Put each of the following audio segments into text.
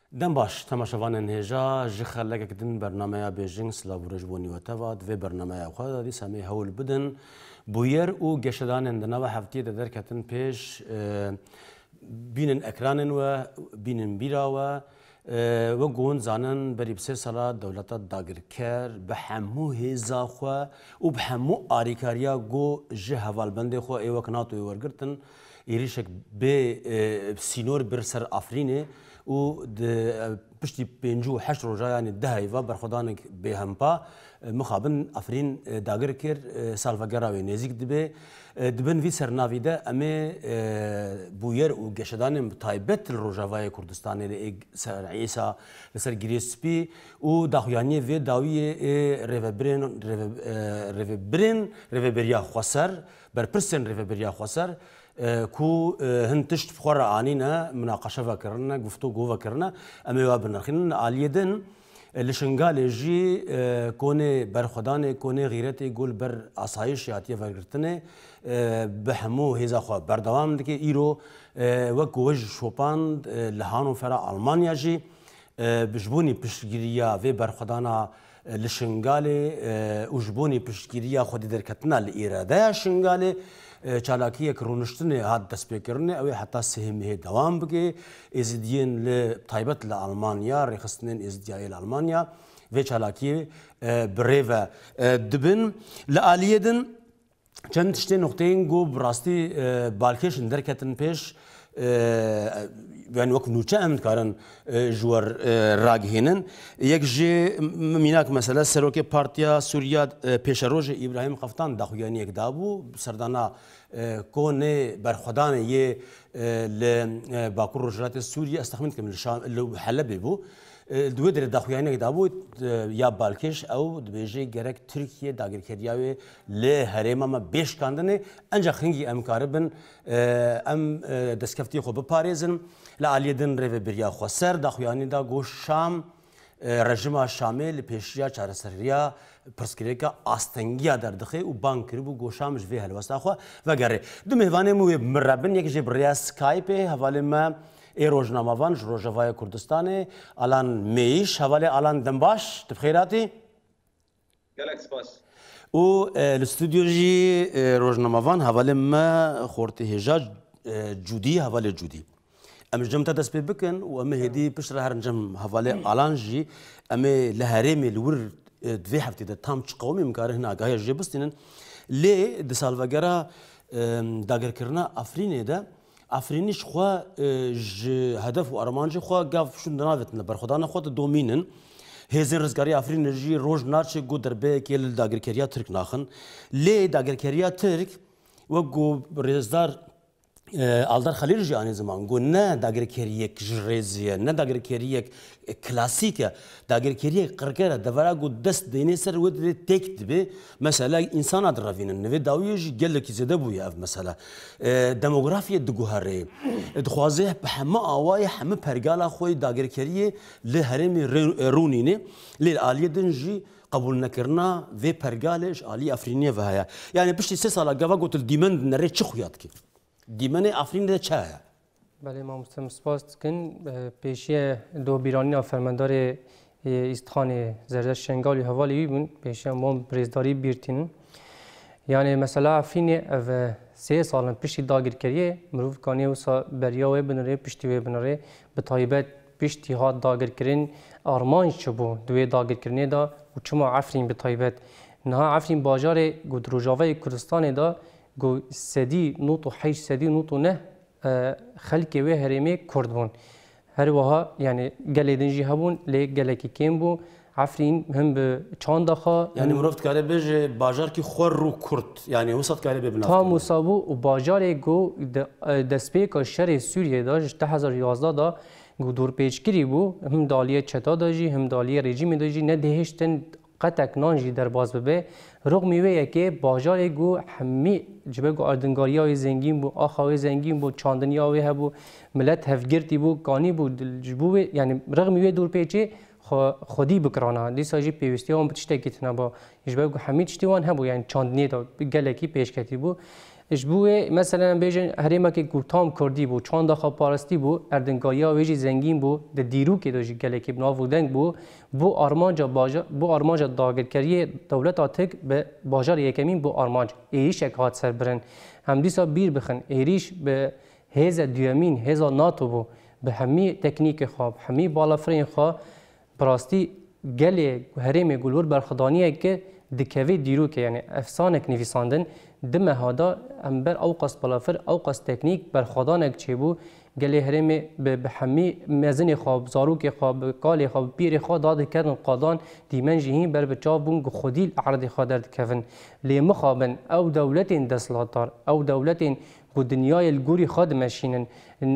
دم باش تماشاوان هجا جخلك كدن برنامه بیجینگ سلاورج بونی و تواد و برنامه خدا دی سمی هول بدن بویر او گشتان اندنا و هفته در کتن پیش بینن اکرانن و بینن بیرا و گون زانن بری بسر سالا دولت داگر کر به همو هزا خو و به همو آریکاریا گو جه حوالبند خو ایو کناتو ورگرتن ایریشک به سینور برسر آفرینه و پشتی پنجو هشت روزه یعنی دهی و برخودانک به همپا مخابن افرین داگر کر سالفگراوی نزیک دبن وی سرناویده اما بویر و گشتان تایبت روزاوای کردستان ل سر عیسی لسر گریسپی و داخویانی و داوی ریوبریا خسر بر پرسن ریوبریا خسر کو هنتشت بخور آنینا مناقشه وکرنا گفتگو وکرنا اما وابن خلنا علیدن لشنگال جی کونه برخدان کونه غیرت گل بر آسایش یاتیه وگرتنه به همو هزا خو بردوام دکی ایرو وکوج شوپاند لهانو فرا آلمانیا جی بجبونی پشتگیریا و برخدانا لشنگاله وجبونی پشتگیریا خودی درکتنا لإراده شنگاله چالاکیه کرونشتنه هاد دست بکرنه اوی حتی سهمه دوام بگه ازدیین لطایبت لآلمانیا ریخستنین ازدیای لآلمانیا و چالاکیه بریوه دبن لآلیدن چند تشتی نقطهین گو براستی بالکش درکتن پیش يعني وقت نوچه امن کارن جوار راگهینن یک جه میناک مثلا سروک پارتیا سوریا پیشروج ابراهیم قفتان داخویانی یک دابو سردانا کونه برخدان یه ل باکور رجالات سوریا استخمن کم الشام حلب بو دوی در داخویانی یک دابو یا بالکش او دبیجه گرک ترکیه داگر کریاوی له هرم ما بیش کندنه انجا خنگی امکاربن ام دستکفتی خوب پاریزن لعلیدن ریوبریا خسر داخویانی دا گوش شام رژیم شامل پیشیا چارسریا پرسکریکا آستنگیا در دخه و بانکری بو گوشام جوی هلوستا خو و گره دو مهوانه مو مربن یک جبریا سکایپ حواله ما ای روزنامه‌وان روزنامه‌های کردستان الان میش حواله الان دنباش تبخیراتی گلکس باس و الاستودیوجی روزنامه‌وان حواله ما خورته هجا جودی حواله جودی امش جمتا دست بکن و امه هدی پشت هرنجم حواله الان جی امه لهرمی الور دوی هفته ده تام چقومی مکاره هنا آگاهی جبستینن لی دسالوگرا داگر کرنا افرینه ده افرینیش خوا هدف و ارمانجی خوا گاف شون ناوتن برخدان خود دومینن هزین رزگاری افرین جی روز نارچه گو دربه کیل داگر کریا ترک ناخن لی داگر کریا ترک و گو رزدار aldar Xalil ji anî zaman got ne dagirkeriyek ji rêziye ne dagirkeriyek klasîk e dagirkeriyek qirker e devera got dest dênê ser wê divê têk dibe mesela insana diravînin nivê dawiyê jî gelekî zêde bûye ev mesela demografiye diguherê dixwaze bi hemû awayê hemû pergala xwe dagirkeriyê li herêmê rûnînê lê aliyê din jî قبول نکردن و پرگالش علی افرینی و هیا یعنی پشتی 3 سال گاوا گوتل دیمن نره چه خویاد کی دیمن افرین ده چه بله ما مستمسپاس کن پیشی دو بیرانی فرماندار استخان زردشت شنگالی حوالی بون پیشی ما برزداری بیرتین یعنی مثلا افرین و 3 سال پشتی داگر کریه مروف کانی و بریا و بنره پشتی و بنره به طایبت پشتی ها داگر کرین آرمان چبو دوی داگر کرنه دا و چما عفرین به طایبت نه عفرین باجار گود روجاوه کردستان دا گو سدی نوت و حیش سدی نوت و نه خلقی و هرمی کرد بون هر وها یعنی گلیدنجی هبون لی گلکی کم بو عفرین هم به چند خا یعنی مرفت کاره بج باجار کی خور رو کرد یعنی وسط کاره ببناف تا مصابو و باجار گو دسپیک شر سوریه داشت 2011 دا گو دور پیچگیری بو هم دالیه چتا داجی هم دالیه رژیم داجی نه دهشتن قطع نانجی در باز ببه رغم میوه که باجار گو همی جبه گو اردنگاریای زنگین بو آخوای زنگین بو چاندنیاوی هبو ملت هفگرتی بو کانی بو جبو یعنی رغم میوه دور پیچه خودی بکرانه دیسا جی پیوستی هم بتشته کتنا با جبه گو همی تشتیوان هبو یعنی چاندنی دا گلکی پیشکتی بو اجبوه مثلا بیشن هریما که گوتام کردی بو چند داخل پارستی بو اردنگایا ویجی زنگین بو د دیرو که دوجی گله که بناو دنگ بو آرمانجا داگرکری دولت آتک به باجار یکمین بو آرمانج ایریش یک هات سر برن هم دیسا بیر بخن ایریش به هیز دیامین هیز ناتو بو به همی تکنیک خواب همی بالافرین خواب براستی گله هریم گلور برخدانیه که دکوی دیرو که یعنی افسانک نویساندن دم هادا امبر اوقاس بالافر اوقاس تکنیک برخدانک چه بو گله هریم به همی مزن خواب زاروک خواب کال خواب پیر خواب داد کردن قادان دیمن جهین بر بچاو بون خودی عرض خادر کفن لی مخابن او دولت دستلاتار او دولت بو دنیای الگوری خود مشینن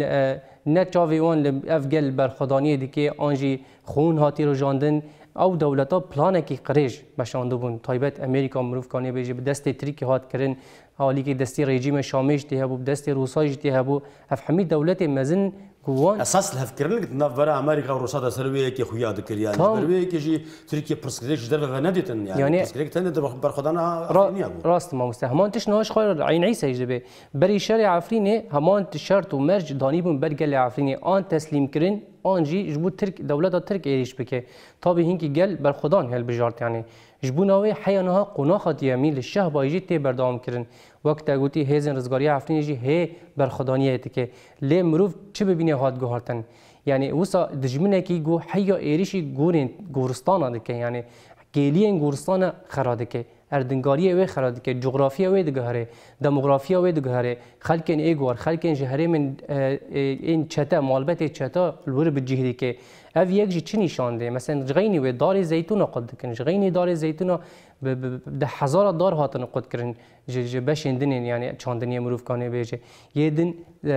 نه چاویوان افگل برخدانی دیگه آنجی خون هاتی رو جاندن او دولتا پلانه کی قریش بشانده بون تایبت امریکا مروف کانی بیجی به دست تریکی هات کرن حالی که دستی رژیم شامیش دی هبو دست روسایش دی هبو اف همین دولت مزن گوان اساس الهفكرن قلت نافرا امريكا وروسا سرويه كي خويا ذكر يعني سرويه كي جي تركيا برسكريش دربه نديتن يعني برسكريك تند برخدانا راست ما مستهمان تش ناش خير عين عيسى يجبه بري شارع عفريني همان تشرت ومرج دانيبون برجل عفريني ان تسليم كرن آنجی جبو ترک دولت ترک ایریش بکه تا به هنگی گل برخدان هل بجارت يعني جبو ناوی حیانها قناخت یمین لشه بایجی تی بردام کرن وقت گوتی هزن رزگاری عفرینی جی هی برخدانیه که لی مروف چه ببینه هات گوهرتن يعني وسا دجمنه کی گو حیا ایریشی گورستان دکه يعني گیلین گورستان خرادکه اردنگاری و خرادکه جغرافیا و دگهره دموگرافیا و دگهره خلکن ایگوار خلکن جهره من این چتا مالبت چتا الور بجهری که اف یک جی چی نشانده مثلا جغینی و دار زیتون قد کن جغینی دار زیتون ده هزار دار هاتن قد کرن بشندن يعني چاندنی مروف کانه بیجه یه دن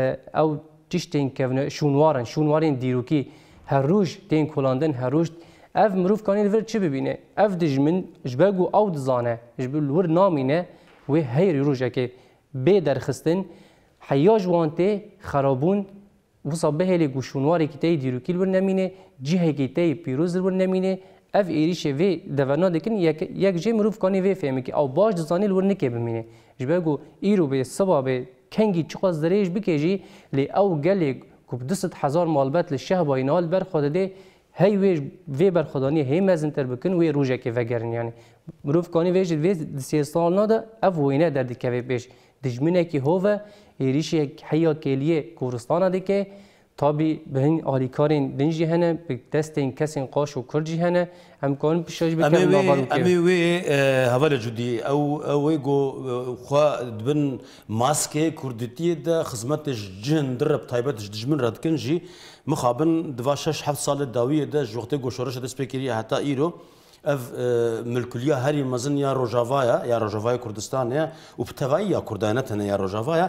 او تشتین که شونوارن دیروکی هر روز تین کلاندن هر روز اف مروف کانی لور چه ببینه اف دجمن جبگو او دزانه جبل ور نامینه و هیر روزه که به درخستن حیاج وانته خرابون وصا بهلی گوشونواری که تی دیروکی ور نمینه جهه که تی پیروز ور نمینه اف ایریشه و دوانا دکن یک جه مروف کانی و فهمه که او باش دزانی ور نکه بمینه جبگو ایرو به سبب کنگی چقاس دریج بکیجی لی او گلی کب 200,000 مالبت لشه باینال بر خود ده هی وی برخدانی هی مزنتر بکن وی روزه که وگرن یعنی مروف کانی ویج وی 30 سال ناده اف وینه در دکوی پیش دجمنه که هو ایریش حیا کلیه کورستان ده که تابی بهن آلیکارین دنجی هنه به دست این کسین قاش و کرجی هنه هم کارن پیشاش بکنن ناوارو که امی وی هواله جدی او وی گو خوا دبن ماسکه کردیتی ده خدمت جن درب تایبت دجمن رد کنجی مخابن دواشش 7 سال داویه ده جوخته گوشورش دست بکری حتی ایرو اف ملکلیا هری مزن یا روجاوای کردستان یا و بتوایی یا کردانتنه یا روجاوای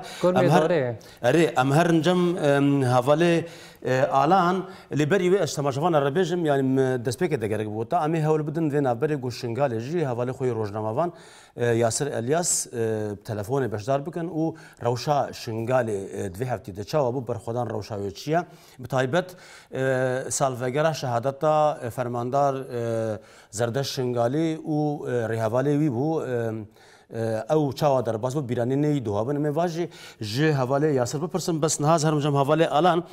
ام هر نجم حواله آلان لبری و اجتماعشان ربیجم یعنی دست بکه دگرگ بوده امی هول بدن وین ابری گوشنگال جی حواله خوی روزنامه‌وان یاسر الیاس تلفن بشدار بکن و روشا شنگال دوی هفته دچاو ابو برخدان روشاویچیه بتایبت سالفگرا شهادتا فرماندار زردش شنگالی و ریحوالی وی بو او چاوا در باز بیرانی نی دوابن می واجی ج حواله یاسر بپرسم بس نهاز هرم جم حواله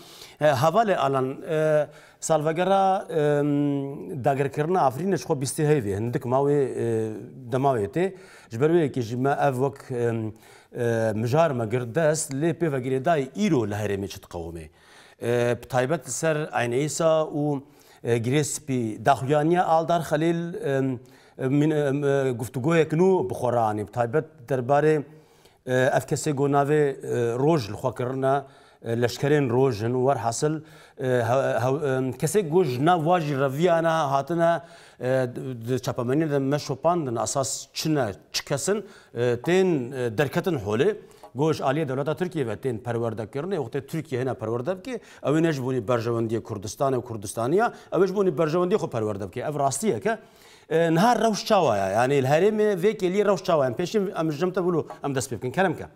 الان سالفگرا داگر کرنا افرینش خو بیستی هیوی هندک ماوی دماویتی جبروی کی جما اوک مجار ما گردست لی پی وگیری دای ایرو لهرمی چت قومه بتایبت سر عین عیسی و گریسپی داخویانیا آلدار خلیل من گفتگوی کنو بخورانی بتایبت درباره افکسی گوناوی روج لخوکرنا لشکرین روجن ور حاصل کسی گوش نواجی رویانا هاتنا چپامنی دم مشوپاندن اساس چنه چکسن تین درکتن حوله گوش عالیه دولت ترکیه و تین پرورده کرنه وقتی ترکیه هنا پرورده بکی او نجبونی برجواندی کردستان و کردستانیا او نجبونی برجواندی خو پرورده بکی او راستیه که نهار روش چاوایا یعنی الهرم ویکلی روش چاوایا پیشم ام جمت بولو ام دست بکن کلام که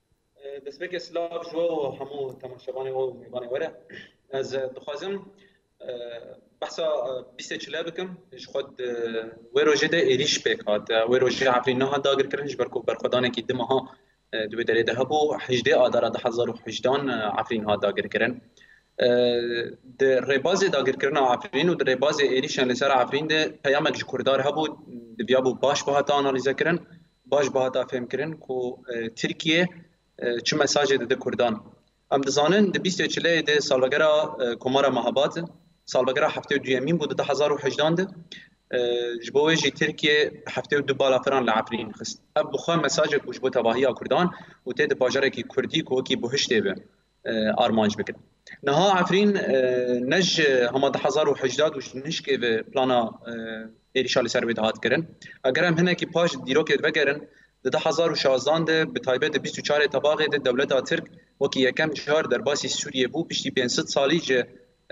دست بک اسلام شو همو تماشاگان و میوان وره از دخوازم بحثا بیست چلا بکم خود و روزه ده ایریش بکات و روزه عفرین نه داگر کردنش برخودانه کی دمها دوی داره ده بو 18 آذر 2018 عفرین ها داگر کردن در رباز داگر کردن عفرین و در رباز ایریش لسر عفرین ده پیامک کردار هبو دویا بو باش بهات آنالیز کردن باش بهات فهم کردن کو ترکیه چه مساج ده کردان ام دزانن ده 20 چله ده سالگرا کمارا مهابات سالگرا هفته دویمین بود 2018 ده جبوه جی ترکیه هفته دو بالا فران لعفرین خست اب بخواه مساج کوش بو تباهی کردان و تید باجره کی کردی کو کی بهشته به آرمانج بکن نها عفرین نج هما 2018 وش نشکه به پلانا ایریشال سر بدهات کرن اگر هم هنه کی پاش دیرو که بگرن 2016 ده به تایبت 24 طباقه ده دولت ترک وکی یکم جهار در باسی سوریه بو پشتی 500 سالی جه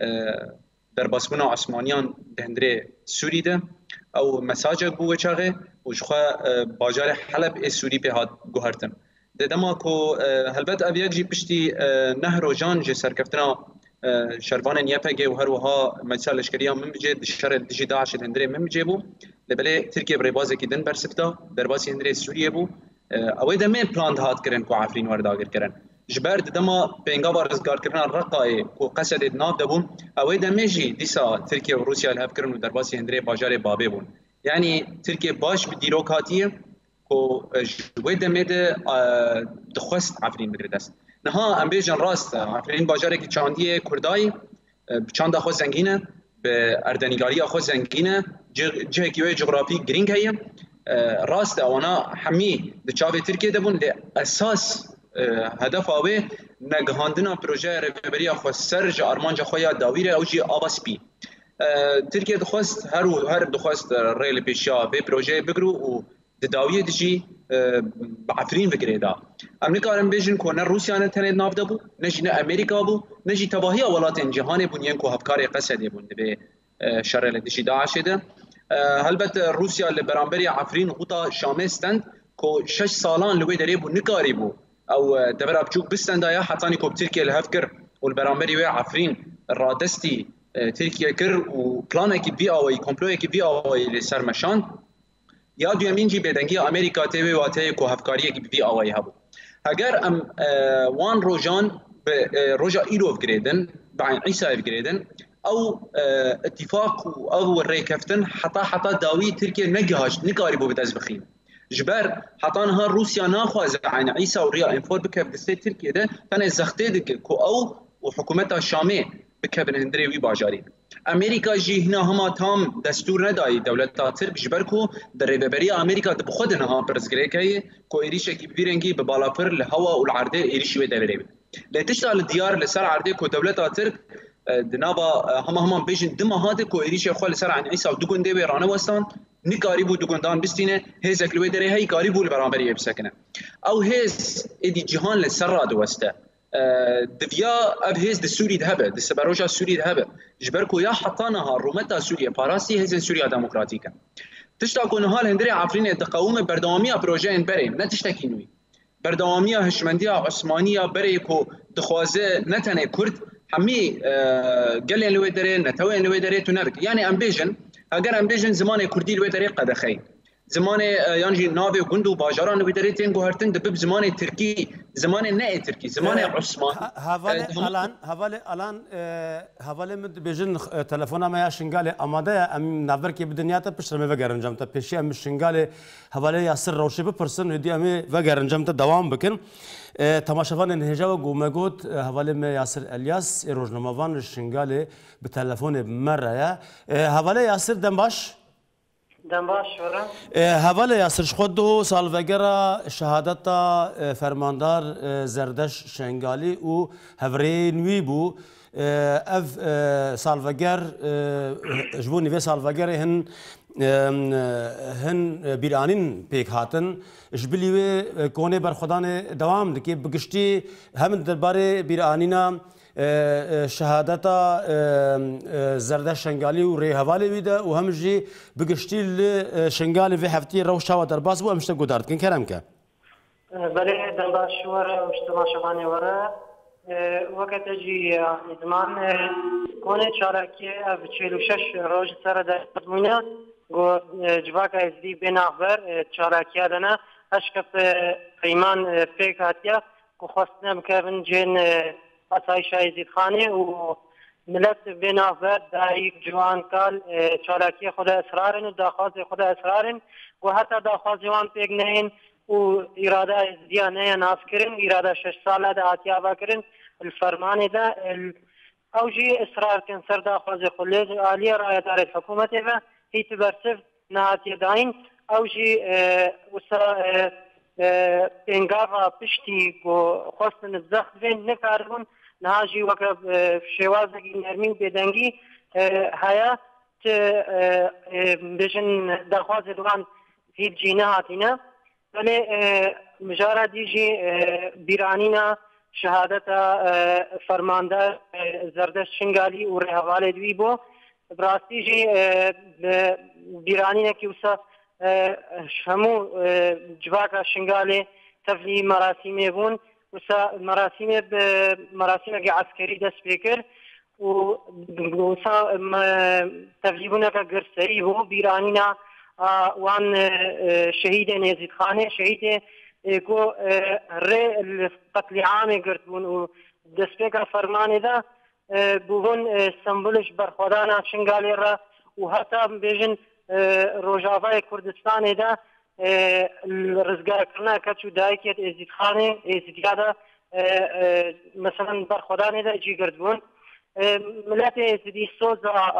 در باسبونا عثمانیان دهندره سوری ده او مساجه بو وچاقه و جخوا باجار حلب سوری به هات گوهرتن ده دما کو هلبت اویاک جی پشتی نهر و جان جه سرکفتنا شروان نیپگه و هر وها مجلس لشکری هم ممجه دشار دجی داعش دهندره ممجه بو لبله ترکیه برای بازه کی دن برسفتا در باسی هندره سوریه بو اوی دمه پلان هات کرن کو عفرین ورداگر کرن جبر دما بینگا بارزگار کردن رقای کو قصد ناب دبون اوی دمجی دیسا ترکیه و روسیه الهف کردن و در باسی هندره باجار بابه بون یعنی ترکیه باش بدیروکاتیه کو جوی دمه دخواست عفرین بگرد است نها ام بیجن راست عفرین باجاره که چاندی کردای چاند خود زنگینه به اردنیگاری خود زنگینه جه کیوی جغرافی گرینگ هیه راست اوانا همی دچاوی ترکیه دبون لی اساس هدف آوه نگهاندنا پروژه رهبری خود سرج آرمانج خویا داویره او جی آباس بی ترکیه دخواست هر دخواست ریل پیشیا به پروژه بگرو و داویه دجی عفرین بگیره دا امریکا ارم بیشن که نه روسیه نه تنید نافده بو نه امریکا بو نه تباهی ولات جهان بونین که هفکار قصدی بوند به شر لدشی داعش ده هلبت روسیه لبرانبری عفرین خوطا شامستند که 6 سالان لوی داره بو نکاری بو او دبر ابچوک بستند یا حتانی که ترکیه لهفکر و البرانبری و عفرین رادستی ترکیه کر و پلانه که بی آوی کمپلوی که بی آوی لسر مشان یا دویمین جی بدنگی امریکا تیوی و تیوی که هفکاریه که بی آوی هبو اگر ام وان روجان به روجا ایلوف گریدن بعین عیسا گریدن او اتفاق او ریکفتن حتی داوی ترکیه نگهاش نکاری بو بدز بخیم جبر حتی ها روسیا ناخواز عین عیسا و ریا انفور بکف دسته ترکیه ده تنه زخته ده که او و حکومت شامه بکبن هندری وی باجاری امریکا جی هنا هما تام دستور ندای دولت ترک جبر کو در رهبری امریکا د خود نه پرزګری کوي کو ایریش کی بیرنګي به بالافر له هوا او العرض ایریش و دوی له تشتغل الديار لسر عرض کو دولت ترک دنابا هما بیشن دما هاده کو ایریش خو لسر عن عیسی او دګون دی رانه وستان نکاری بو دګوندان بستینه هیزک لوی دره هی کاری بو برابر بسکنه او هیز ادی جهان لسر را دوسته دفيا أبهز السوري ذهبه السباروجا السوري ذهبه جبركو يا حطانها رومتا سوريا باراسي هزن سوريا ديمقراطيكا تشتاكو نهال هندري عفرين تقاوم بردوامية بروجين بري نتشتكي نوي بردوامية هشمندية عثمانية بري كو دخوازه نتنه كرد همي قلين لوي دري نتوين لوي دري تنبك يعني أمبيجن اگر أمبيجن زمان كردي لوي دري قد خي زمان يعني ناوي وجندو باجران بدريتين جوهرتين دبب زمان تركي زمان نه تركي زمان عثمان هفاله مد بيجن تلفونا ما شنغالي اماده ام نافر كي بدنيا تا پشت مي وگرن جمتا پیشي ام شنغالي هفاله ياسر روشي بپرسن ودي ام وگرن جمتا دوام بكن تماشافان انهجا و گومگوت هفاله مي ياسر الياس روزنامه‌وان شنغالي بتلفون مره هفاله ياسر دنباش دنباش ورا هواله یاسرش خود دو سال وگرا شهادت فرماندار زردش شنگالی و هفرینوی بو اف سال وگر جبونی و سال وگر هن بیرانین پیک هاتن جبلی و کونه برخدان دوام دکی بگشتی هم درباره بیرانینا شهادت زردش شنگالی و ری حوالی ویده و همجی بگشتی شنگالی و هفتی روشا و درباس بو امشته گودارد کن کرم که بله دنباش ورا و اجتماع شبانی ورا وقت جی زمان کنه چارکی اف 46 روز سر در مونه گو جواک از دی بنابر چارکی دنا اشکف پیمان پیکاتیا کو خواستم که من جن آسایش زید خانه و ملت بنابر دایک جوان کال چارکی خود اسرارن و داخواست خود اسرارن و حتی داخواست جوان پیک نهین و اراده از دیا نه ناس کرن اراده 6 ساله دا آتیا با کرن الفرمان دا اوجی اصرار کن سر داخواست خلیج عالی رای دار الحکومت و هیت برسف نهاتی داین اوجی وسا انگار پشتی گو خواستن زخت بین نکاربون نهاجی وقت شوازگی نرمین بدنگی هیا بجن داخواست دوان هیت جینه هاتینا ولی مجارا دیجی بیرانینا شهادت فرماندار زردشت شنگالی و رهواله دوی بو براستی جی بیرانینا که وسا همو جواکا شنگالی تفلی مراسیمه بون وسا مراسیمه که عسکری دست بکر و وسا تفلیبونه که گرسری بو بیرانینا وان شهید نزید خانه شهید کو ر قتل عام گرتبون و دسپیکا فرمان دا بوون سمبولش برخودانا شنگالی را و حتی بیجن روجاوای کردستان دا رزگار کرنا کچو دایکیت ازید خانه ازید یادا مثلا برخودان دا جی گرتبون ملت ازیدی سوز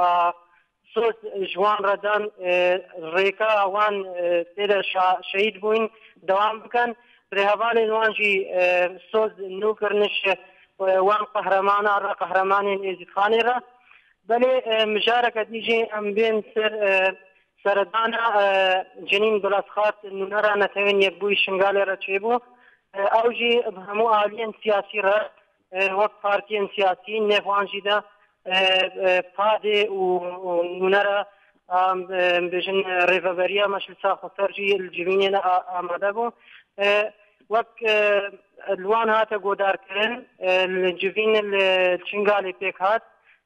جوان ردان ریکا اوان تیدا شهید بوین دوام بکن برهوال وان جی سوز نو کرنش وان قهرمان ازید خانه را بله مشارکت دیجی ام بین سردانا جنین بلاسخات نونرا نتوین یک بوی شنگالی را چه بو او جی همو آلین سیاسی را وقت پارتین سیاسی نفوان جی دا پاده و نونرا بجن ریفابریا مشل ساخوستر جی الجبینین آماده بو وقت الوان هاتا گودار کرن الجبین الچنگالی پیک هات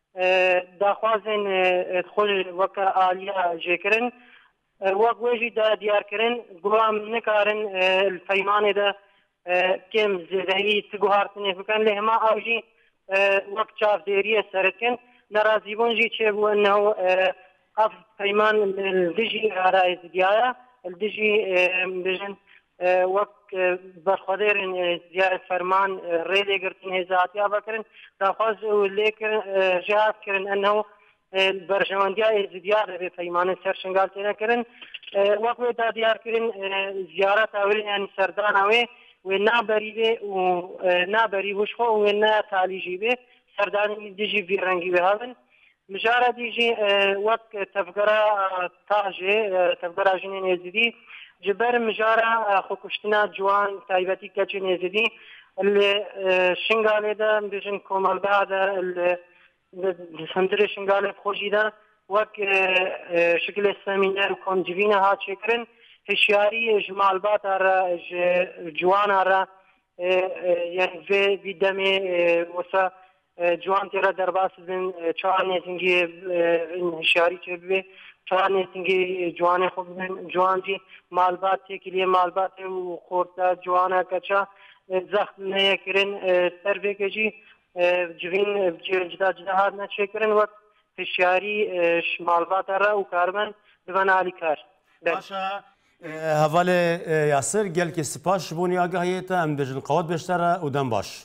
داخوازن خوش وک آلیا جکرن وک وجی دا دیار کرن گوام نکارن الفیمان دا کم زدهی تگوهارتنه بکن لهما آوجی وک چاف دیریه سرکن نرازی بونجی چه بو انه اف فیمان الدجی آرائز دیایا الدجی بجن وک برخودرین زیارت فرمان ریلی گرتن هزاتیا بکرن داخواز لیکن جهاد کرن انه برجواندیا ازدیار به پیمان سرشنگال تینا کرن وقت دا دیار کرن زیارت آورین یعنی سردان آوه و نابری به و نابری وشخو و نا تالیجی به سردان دیجی بیرنگی به هاون مجارد دیجی وقت تفکر تاجه تفکر جنین ازدی جبر مجارا خوکشتنا جوان تایبتی کچی نزدی اللي شنگاله دا بجن کومال دا سندر شنگاله خوشی دا وک شکل سمینر کنجوین ها چکرن هشیاری جمال بات را جوان را یعنی وی دمی وسا جوان تیرا درباس بین چهار نیتنگی هشیاری چه بی چهار نیتنگی جوان خوب بین جوان جی مالبات کے لیے مالبات خورتا جوانا کچا زخم نیا کرن تربیه کے جی جوین جدا جدا هات نچه کرن وقت هشیاری مالبات را و کاربن ببن علی کار باشا حواله یاسر گل که سپاش بونی آگاهیتا ام بجن قوات بشتره و دم باش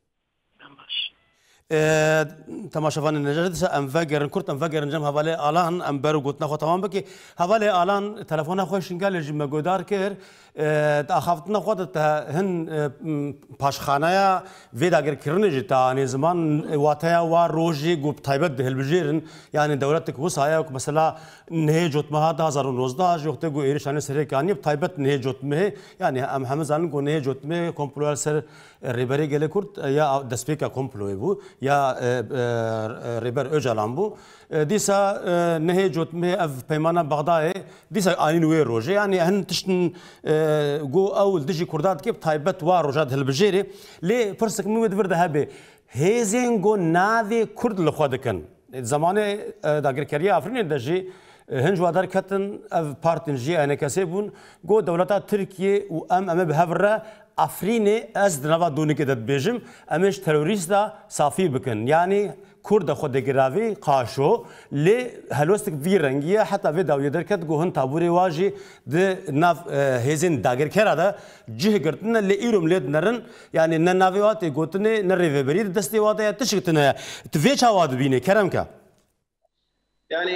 تماشاوان نجات ام فجر كرت ام فجر نجم حواله الان ام برو قلت نخو تمام بكي حواله الان تلفون خوش قال جم جودار كير تاخفتنا خود هن پاشخانه وید اگر کرنه جتا نظام واتیا و روزی گوب تایبت دهل بجیرن یعنی دولت کو سایا مثلا نه جوت مها 2019 جوت گو ایرشان سر کانی تایبت نه جوت مه یعنی ام همزان گو نه جوت مه کمپلوال سر ریبری گله کرد یا دسپیکا کمپلوی بو یا ریبر اوجالان بو دیسا نهی جوت مه اف پیمانا بغداد دیسا آنین وی روجه یعنی هن تشتن گو اول دجی کردات کیب تایبت و روجات هلبجیری لی پرسک میود ورده هبه هزین گو ناوی کرد لخواد کن زمان داگرکری آفرین دجی هنج وادار کتن اف پارتن جی انا کسبون گو دولتا ترکیه و ام به هفره افرینه از دنوا دونی که داد بیجم امش تروریست دا صافی بکن یعنی کرد خود گراوی قاشو لی هلوستک وی رنگیه حتی وی داویه درکت گو هن تابوری واجی ده ناف هزین داگر کرا دا جه گرتن لی ایروم لید نرن یعنی نه ناوی واتی گوتنه نه ریوی برید دستی واتی یا تشکتنه توی چا واد بینه کرم که یعنی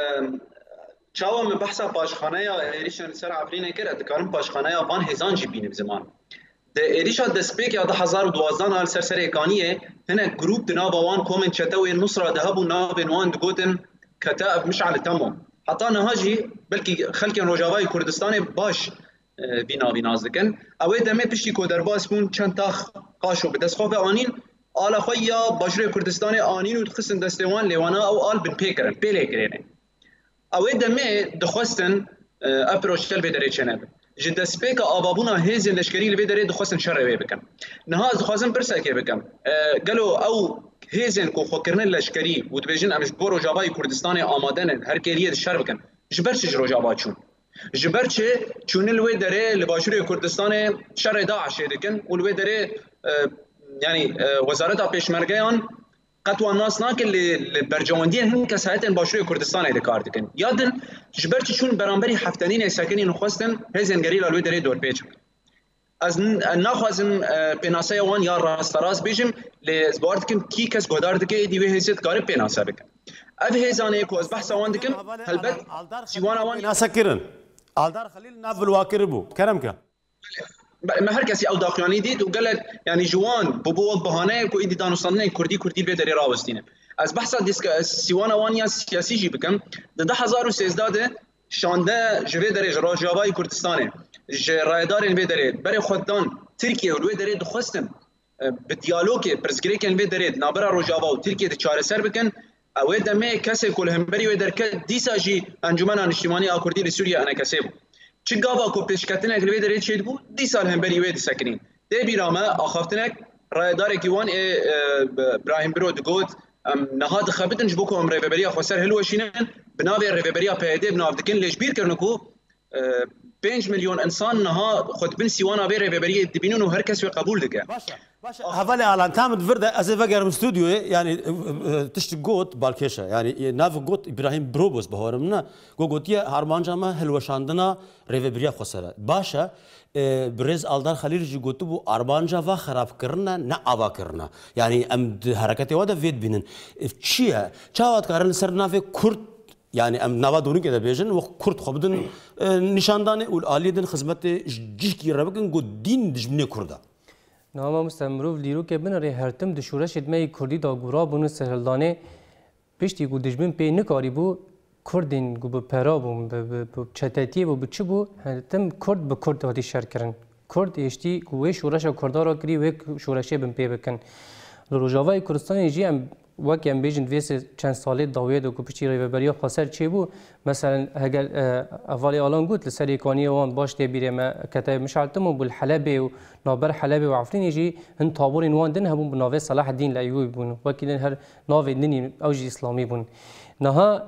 چاوم بحثا پاشخانه یا ایریشن سر عفرینه کرد کارم پاشخانه یا وان هزان جی بینیم زمان ده ایریشا دسپیک یا ده 2012 نال سر اکانیه هنه گروپ دنا باوان کومن چتاوی نصرة دهبو ناب نوان دگوتن کتاب مشعل تمام حتی نهاجی بلکی خلک روجاوای کردستان باش بیناوی نازدکن اوی دمه پشتی کودرباس بون چند تاخ قاشو به دست خواب آنین آل خویا باجر کردستان آنین و خصن دستوان لیوانا او آل بن پیکرن پیلی کرنه اوی دمه دخواستن اپروشتل بدره چنه جد سپیک آبابونا هزین لشکری لبی داره دخواستن شر بکن نها دخواستن برسکه بکن قالو او هزین کو خوکرن لشکری و دبیجن امش برو جابای کردستان آمادن هر کلیه شر بکن جبرچ روجابا چون جبرچ چون لوی داره لباشوری کردستان شر داعش دکن و لوی داره یعنی وزارت پیشمرگیان قطوة الناس ناكل البرجواندين هن كساعتين باشوي كردستان هيدا كاردكن يادن جبرتي شون برامبري حفتانين ساكنين نخواستن هزين غريلا لوي دري دور بيج از ناخوازم بناسه وان یا راست راست بیجم لزبارد کم کی کس گودار دکه دیوی هزید کار بناسه بکن اف هزانه کو از بحث وان دکم هلبت سیوان وان ناسا کرن آلدار خلیل ناول واکر بو کرم که ما هر کسی او داخلانی دید و قالت يعني جوان ببوض بهانه كو ايدي دانوستانين كردي البيدري راوستين از بحثا ديسك سيوانا وانيا سياسي جي بكم ده 2013 شانده جوي دري راجاوای کردستان ج رایدار البيدري بري خدان ترکیه و البيدري دخستن بديالوگ برزگری کن البيدري نابرا روجاوا و ترکیه ده چاره سر بکن اوه دمه کسی کل همبری و درکت دیسا جی انجمن انشتیمانی آکردی لسوریا انا کسی بود چه گاوا کو پیشکتنه گلوی داره چید بود دی سال هم بری وید سکنین دی بیرامه آخافتنه رایدار کیوان ابراهیم برو دگوت نهاد خبتنج بو کوم ریوبریا خسر هلوشینن بناوی ریوبریا پیاده بناو دکن لیش بیر کرنکو 5 میلیون انسان نها خود بن سیوانا بی ریوبریا دبینون و هر کس قبول دکه هفالي على تامد فرده از وگر استودیو يعني تشت گوت بالکشه يعني ناف گوت ابراهیم بروبوس بهارمنا گوتیه هرمانجا ما هلوشاندنا ریوبریا خسره باشه برز آلدار خلیل جی گوتو بو اربانجا و خراب کرنا نه آوا کرنا يعني ام حرکت وادا وید بینن چیه چاوات کارن سر ناف کرد يعني ام نوا دوني كده بيجن وكرد خبدن نشاندانه والآليدن خدمت جيكي ربكن قد دين دجمني كردا نام مستمرو لیرو که بنره هرتم دشورش ادمه کردی دا گورا بونو سهلدانه پشتی گو دجمن پی نکاری بو کردین گو به پرا بو به چتاتیه بو چه بو هرتم کرد به کرد هاتی شر کرن کرد اشتی گو شورش کردا را کری و شورشه بن پی بکن روجاوای کردستان جی ام وقتی ام بیشتر ویس چند ساله داوید و کپیچی ریوبریا خسر چی بو مثلا هگر اولی آلان گوت لسری کانی وان باش تبیره ما کتاب مشعلتمو بالحلبه و نابر حلبه و عفرین یجی هن طابورین وان دن هبون بناوی صلاح الدین الایوبی بون وقتی هر ناوی دنی اوجی اسلامی بون نها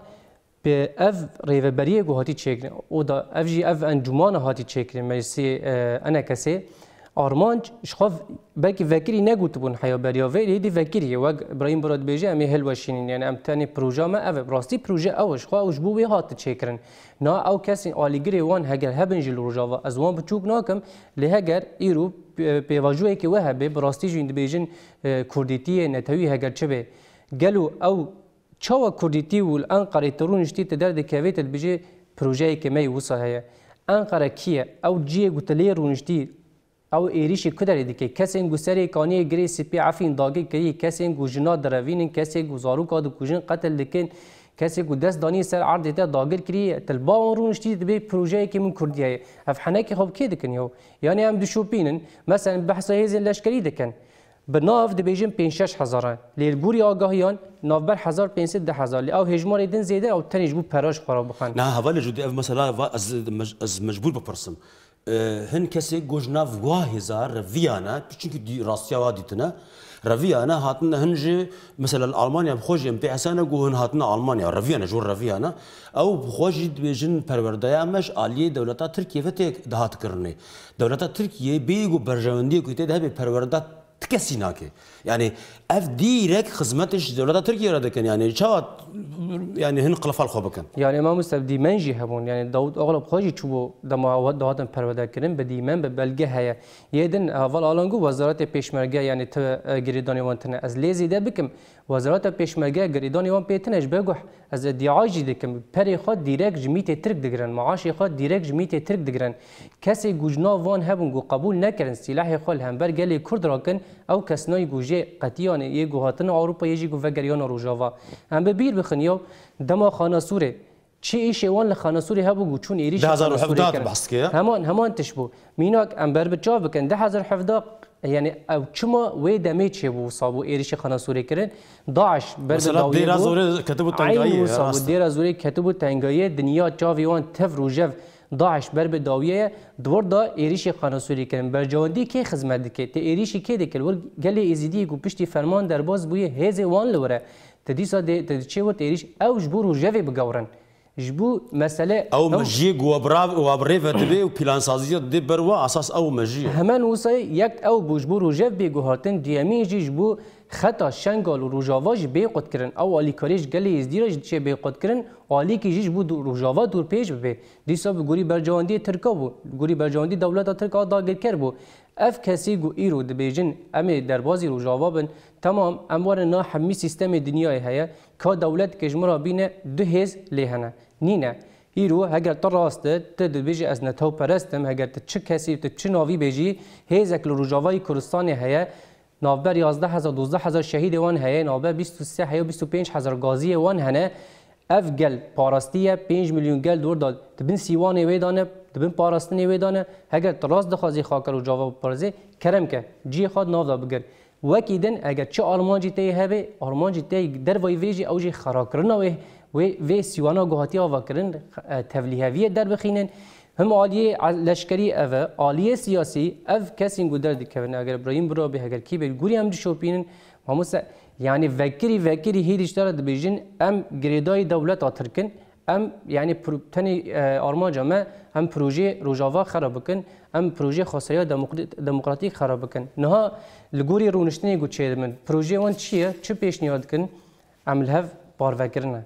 به اف ریوبریا گو هاتی چکرین او دا اف جی اف انجمان هاتی چکرین مجلسی انا کسی آرمانج شخاف بلکه وکری نگوت بون حیا بریا ولی دی وکری و ابراهیم براد بیجه امی هلوشینین یعنی ام تانی پروژه ما او راستی پروژه اوش خو اوش بو هات چکرن نا او کسی آلیگری وان هگر هبنج روجاوا از وان بچوک ناکم لهگر ایرو پیواجوی که وهبه براستی جوین بیجن کردیتی نتوی هگر چه به گلو او چاوا کردیتی و انقره ترونشتی تدرد کویت بیجه پروژه که می وصله انقره کیه او جیه گوتلی رونشتی او ایریشی کدری دیگه کسی این گسری کانی گری سپی عفین داگی کری کسی این گوجنا دروینن کسی گزارو کادو کوجن قتل لکن کسی گو دست دانی سر عرض تا داگر کری تلبا اون رونشتی به پروژه که من کردیه اف حناکی خوب کی دکن یو یعنی هم دشوپینن مثلا بحث هزین لشکری دکن بناف دبیجن 5-6,000 لیربوری آگاهیان نافبر 1500 لی او هجمار دن زیده او تنیج بو پراش خراب بخن. نه حوالی جدی اف مثلا از مجبور بپرسم هن کسی گوجناف واهزار رویانه چونکه دی راستیا وادیتنه رویانه هاتن هنجی مثلا آلمانیا بخوجیم به حسانه گوهن هاتن آلمانیا رویانه جور رویانه او بخوجی دبیجن پروردایا مش عالیه دولتا ترکیه فتک دهات کرنه دولتا ترکیه بیگو برجواندی کویته ده به پروردات تكسي ناكي يعني اف ديريك خدمتش دولة تركيا ردكن يعني شو يعني هن قلفال خوبكن يعني ما مستبدي منجي هبون يعني داود اغلب خوجي چوبو دما ود دهاتن پرودا کرن بدی من به بلگه هيا يدن اول آلانگو وزارت پیشمرگه يعني ت گریدانی وانتنه از لیزی ده بکم وزارت پیشمرگه گریدانی وان پیتنش بگو از ادعای دکم پری خود دیرک جمیت ترک دگرن معاش خود دیرک جمیت ترک دگرن کسی گوجنا وان هبون گو قبول نکردن سلاح خال هم بر گلی کرد راکن او کسنای گوجه قطیان یه گوهاتن اروپا یه گو وگریان روجاوا هم ببیر بخنیو دما خاناسوره چی ایش وان لخاناسوری هبو گو چون ایریش 2017 بحث که همان تشبو میناک ام بر بچا بکن 2017 يعني او چما وي دميت بو صابو ايريش خاناسوري كرن داعش مثلا دير ازوري كتبوا تنگايه صابو دير ازوري كتبوا تنگايه دنيا جاويوان تف روجف داعش بر بداويه دور دا ايريش خاناسوري كرن برجاندي كي خدمت دكه ت ايريش كي دكل ول گلي ازيدي گو پشتي فرمان درباز بويه هيز وان لوره تديسا دي تشيو ايريش او جبور روجف بگورن جبو مسألة او مجيق وابريفة دبي وبلان سازية دي بروا اساس او مجيق همان وصي يك او بوجبو روجف بيگو هاتن ديامي جبو خطا شنگال و روجاواج بيقود کرن او آلی کاریش گلی ازدیراج چه بيقود کرن آلی که جيش بو روجاوا دور پیش ببه دیسا بگوری برجواندی ترکا بو گوری برجواندی دولتا ترکا داگر کر بو اف کسی گو ایرو دبیجن امی دربازی روجاوا بن تمام اموار نا حمی سیستم دنیای هیا که دولت کجمرا بینه دو هز لیهنه نینه ایرو اگر تو راسته تد بیجی از نتو پرستم اگر چه کسی چه ناوی بیجی هیزک روجاوای کردستان هیا نابر 11,000 شهید وان هیا نابر 23 هیا 25,000 غازی وان هنه اف گل پاراستیه 5 میلیون گل دور داد دبن سیوان ویدانه دبن پاراستنی ویدانه اگر تراست دخوازی خاکر و جاوا پرزه کرم که جی خود ناو دا بگر وکیدن اگر چه آلمانجی تی هبه آلمانجی تی در وی ویجی اوجی خراکرنا و سیوانا گوهاتی آوا کرن تولیهویه در بخینن هم عالیه لشکری اوه عالیه سیاسی اف کسی گو در دکن اگر ابراهیم برا به اگر کی به گوری هم شوپینن هموس یعنی وکری هیچ داره دبیجن ام گریدای دولت آترکن ام یعنی تنی آرمانجا ما هم پروژه روجاوا خراب بکن ام پروژه خاصیه دموکراتیک خراب بکن نه لگوری رونشتنی گو چه من پروژه وان چیه چه پیشنهاد کن عمل هف باروکرنه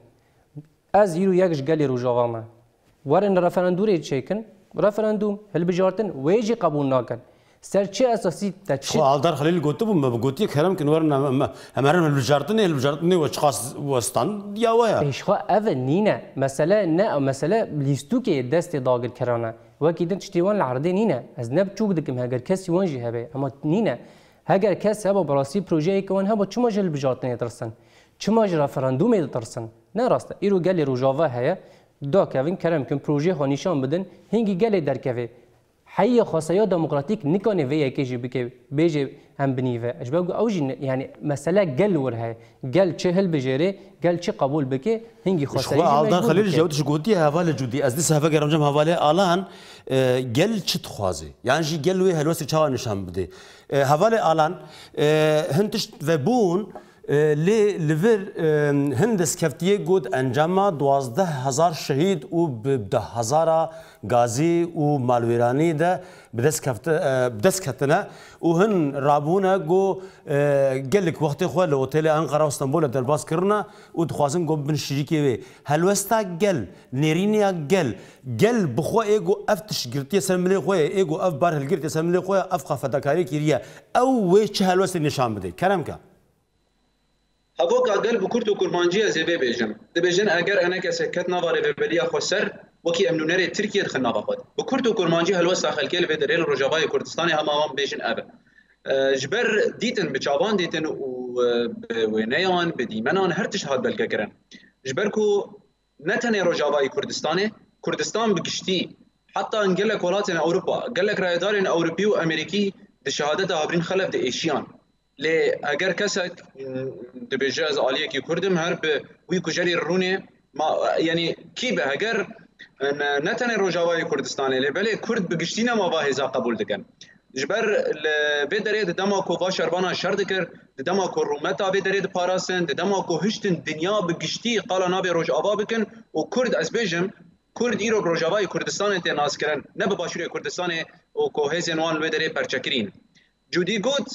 از یرو یکش گلی روجاوا ما ورن رفراندوری چیکن رفراندوم هل بجارتن ویجی قبول نکن سر چه اساسی تچ خالدار خلیل گفته بود مبگوتی کرم که ورن همارن هل بجارتنی و چخاص وستان یا ویا ایشخوا اول نینه مسئله لیستو که دست داگر کرانه وکی دن تشتیوان العرضی نینه از نب چوک دکم هگر کسی وانجی هبه اما نینه هگر کس هبا براسی پروژه ای که وان هبا چما جل بجارتنی ترسن چما جل رفراندوم ترسن نه راسته ایرو گلی روجاوا هیا دا کوین کرم کن پروژه ها نشان بدن هنگی گلی در کوی حی خاصیات دموکراتیک نکنه وی یکیجی بکه بیجی هم بنیوه اجبا اوجی یعنی مسئله گل ورها گل چه هل بجره گل چه قبول بکه هنگی خاصیات خالدار خلیل جودش گوتی حواله جودی از دست هفه گرم جم حواله آلان گل چه تخوازه یعنی جی گل وی هلوسی چه نشان بده حواله آلان هنتش و بون لور هندس کفتیه گود انجام 12,000 شهید و 10,000 غازی و مالویرانی ده بدست کتنه و هن رابونه گو گلک وقتی خواه لوتیل انقره و استانبول درباز کرنا و دخوازن گو بن شریکی وی هلوستا گل نیرینیا گل بخواه ایگو اف تشگرتی سرملی خواه ایگو اف بار هلگرتی سرملی خواه اف خفدکاری کریه او وی چه هلوستی نشان بده کرم که هفوك اقل بكرت وكرمانجيه زي بيجن دبيجن اگر انا كسكت نواري ببليا خسر وكي امنونري تركيا دخلنا بخد بكرت وكرمانجيه هلوسا خلكيل في دريل الرجباي كردستاني همام بيجن ابا جبر ديتن بچابان ديتن ووينيان بديمنان هرتش هاد بلككرن جبركو نتني رجباي كردستان بقشتي حتى انقلك ولاتن اوروبا قالك رايدارين اوروبي وامريكي دي شهادتها هابرين خلف دي ايشيان لی اگر کسک دبیجه از آلیه کی کردم هر به وی کجری رونه ما یعنی کی به اگر نتنه روجاوای کردستان لی بله کرد بگشتینه ما با هزا قبول دکن جبر به درید دماکو با شربانا شرد کر دماکو رومتا به درید پاراسن دماکو هشتن دنیا بگشتی قالا نابی روج آبا بکن و کرد از بیجم کرد ایرو روجاوای کردستان تی ناز کرن نه به باشوری کردستان و کوهزن وان به درید پرچکرین جودی گوت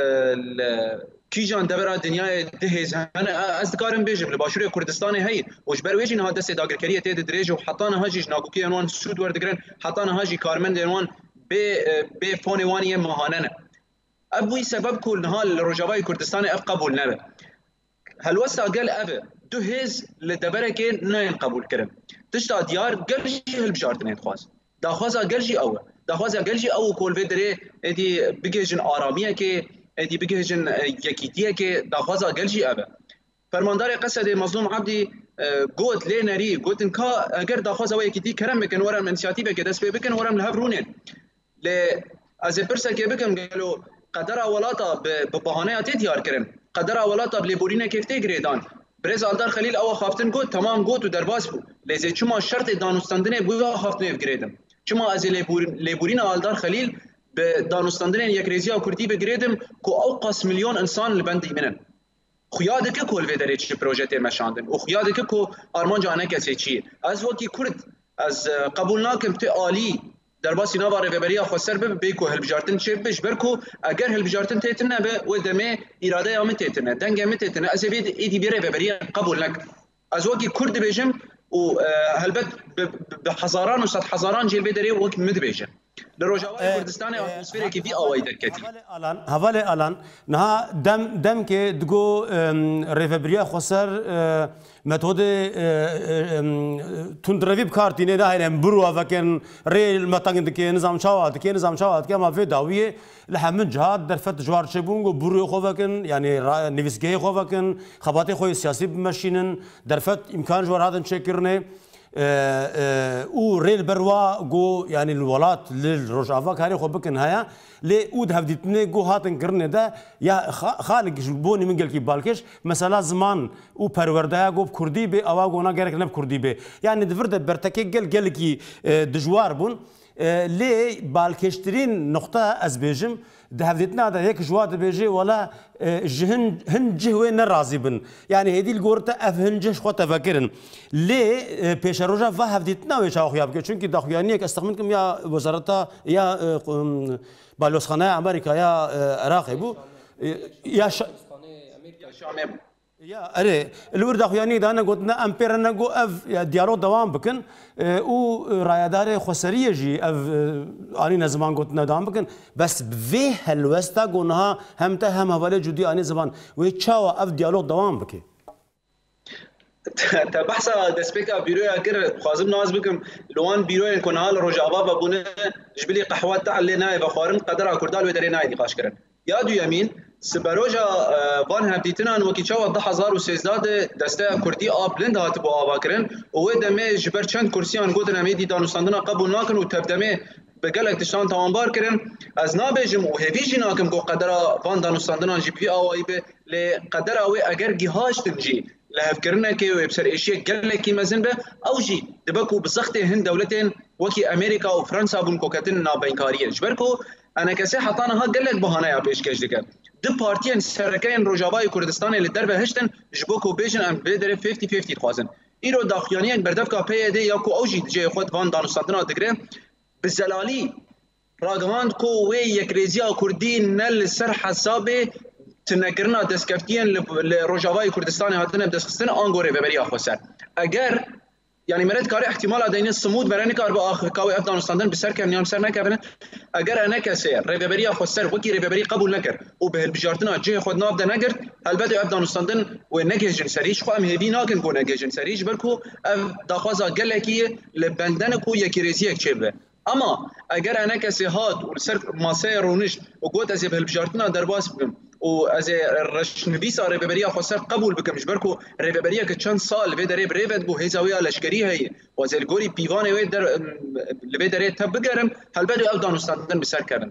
کیجان دبر دنیای دهز انا از دکارم بیجم لباشوری کردستان هی و جبر ویجین ها دست داگرکریه تی درج و حتان هاجیش ناگوکی انوان سود وردگرن حتان هاجی کارمند انوان به فونوانی ماهانه ابوی سبب کل نهال روجاوای کردستان اف قبول نبه هل وسا قال ابه دو هز لدبرك ناين قبول كرم تشتا ديار قال شي هالبجارتين خواز دا خوازا قال شي او دا خوازا قال شي او كل فيدري ادي بيجن اراميه كي ادي بيجن يكيتيه كي دا خوازا قال شي ابه فرماندار قصد مظلوم عبدي قوت لينري قوت انكا اگر دا خوازا ويكيتي كرم بكن ورا انيشياتيف كي دس بكن ورا لهبرونين ل از برسا كي بكم قالوا قدر اولاتا ببهانه ديار كرم قدر اولاتا بليبورينا كيف تيغريدان برز آلدار خلیل او خافتن گفت تمام گفت و درباس بود لیزه چما شرط دانستاندنه بویا خافتن افگریدم چما از لیبورین آلدار خلیل به دانستاندنه یک ریزیا کردی بگریدم که او قاس میلیون انسان لبندی منن خیاده که کل ویدره چی پروژه مشاندن و خیاده که آرمان جانه کسی چیه از وقتی کرد از قبول ناکم تی عالی در باسی نواره وبریا خسر به کو هلبجارتن چه بش برکو اگر هلبجارتن تیتنه به و دمه اراده یا تیتنه دنگ می تیتنه از وید ایدی بیره وبریا قبول نک از وقتی کرد بیجم و هلبت به هزاران و صد هزاران جیل بدری وقت مد بیجم لروجاوای کردستان اتمسفری کی بی اوای درکتی حواله الان نه دم که دگو ریفبریا خسر متد تندروی بکارتینه ده هرم برو وکن ریل متنگ که نظام شاوات که ما في داویه لحمن جهات درفت جوار شبونگو برو خو وکن یعنی نویسگی خو وکن خبات خو سیاسی بمشینن درفت امکان جوار هادن شکرنه او ریل بروا جو يعني الولات للرجافا كاري خو بكن هيا لي اود هفديتني جو هاتن قرنه ده يا خالق بوني من قال كي بالكش مثلا زمان او پرورده جو كردي به اواغونا غيرك نب كردي به يعني دفرد برتكي قال كي دجوار بون لي بالكشترين نقطه از بيجم دهفدتنا ده هيك جواد بيجي ولا هنجه وين راضي بن يعني هذه الجورتا افهنجش خو تفكرن ليه بيش روجا فهفدتنا ويش اخو يابك چونكي دخيانيه استخدمكم يا وزارتها يا بالوسخانه امريكا يا عراق بو يا شامي يا اري الورد اخواني دانا قلنا امبيرنا جو اف ديالوج دوام بكن او رايدار خسريه جي اف اني زمان قلنا دوام بكن بس بفيه الوستا قلنا هم حواله جدي اني زمان ويتشاوا اف ديالوج دوام بكي تا بحثا دسبيكا بيرويا كر خازم ناز بكم لوان بيرويا كونال روجابا بابونه جبلي قحوات تعلينا بخارن قدر كردال ودرينا نقاش كرن يا دو يمين سبروجا وان هبديتنا وكي تشاو 2013 دسته كردي بلند هات بو اباكرن و دمه جبر چند كرسيان گوتن اميدي دانستاندنا قبول ناكن و تبدمه بقلك تشان تمام كرن از نابجم و هيفيجي ناكم کو قدر وان دانستاندنا جي بي او به لقدر او اگر جهاج تنجي لهفكرنا كي ويبسر اشياء قالك كي مازن به او جي دبكو بسختي هند دولتين وكي امريكا وفرنسا بن كوكتن نابنكاريه جبركو انا كسي حطانا ها قالك بهانه يا بيشكش دكن دو بارتيان سركاين روجاوای کردستان اللي دربه هشتن جبوكو بيجن ام بدر 50-50 خوازن ایرو داخیانیان بردفکا پی دی یا کو اوجی جه خود وان دانستاندنا دگره بزلالی راگواند کو وی یک ریزیا کردی نل سر حسابه تنکرنا دسکفتیان لروجاوای کردستان هاتن بدسخستن آنگوره ببری آخوسر اگر يعني مرات كاري احتمال ادين الصمود براني كار باخ كاوي افغانستان بسر كم نيام سر نكبن اگر انا كسر ريفبري خسر وكي ريفبري قبول نكر وبهالبجارتنا جه خد نابدا نگر البته افغانستان ونجهجن سريش خو ام هبي ناكن كو نجهجن سريش بركو داخوازا قالكي لبندنكو يكريزيك چبه اما اگر انا كسي هات وسر ماسه رونش وقوت از بهالبجارتنا درباس بم و از رشنویس ریوبریا خسر قبول بکم جبرکو ریوبریا که چند سال و داره بریود بو هزاوی لشکری هی و از الگوری پیوانه و در لبه داره تب بگرم هل بدو افغانستان بسر کردن